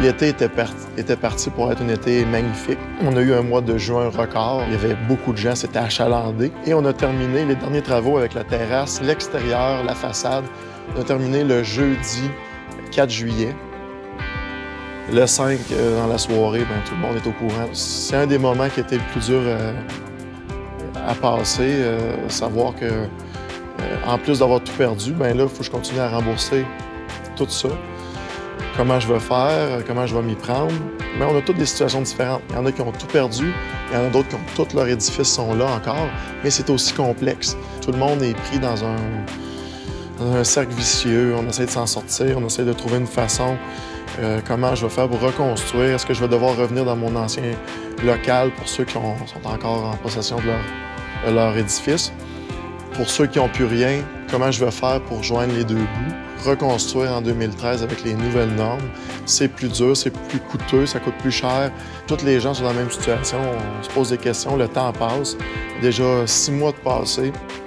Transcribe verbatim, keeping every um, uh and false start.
L'été était, par... était parti pour être un été magnifique. On a eu un mois de juin record. Il y avait beaucoup de gens, c'était achalandé. Et on a terminé les derniers travaux avec la terrasse, l'extérieur, la façade. On a terminé le jeudi quatre juillet. Le cinq, euh, dans la soirée, ben, tout le monde est au courant. C'est un des moments qui était le plus dur euh, à passer. Euh, savoir que, euh, en plus d'avoir tout perdu, ben là, il faut que je continue à rembourser tout ça. Comment je vais faire, comment je vais m'y prendre. Mais on a toutes des situations différentes. Il y en a qui ont tout perdu, il y en a d'autres qui ont tous leurs édifices sont là encore, mais c'est aussi complexe. Tout le monde est pris dans un, dans un cercle vicieux. On essaie de s'en sortir, on essaie de trouver une façon. Euh, comment je vais faire pour reconstruire? Est-ce que je vais devoir revenir dans mon ancien local pour ceux qui ont, sont encore en possession de leur, de leur édifice? Pour ceux qui n'ont plus rien, comment je vais faire pour joindre les deux bouts? Reconstruire en deux mille treize avec les nouvelles normes, c'est plus dur, c'est plus coûteux, ça coûte plus cher. Toutes les gens sont dans la même situation, on se pose des questions, le temps passe. Déjà six mois de passé.